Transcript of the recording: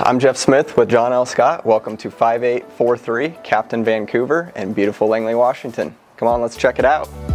I'm Jeff Smith with John L. Scott. Welcome to 5843 Capt in Vancouver and beautiful Langley, Washington. Come on, let's check it out.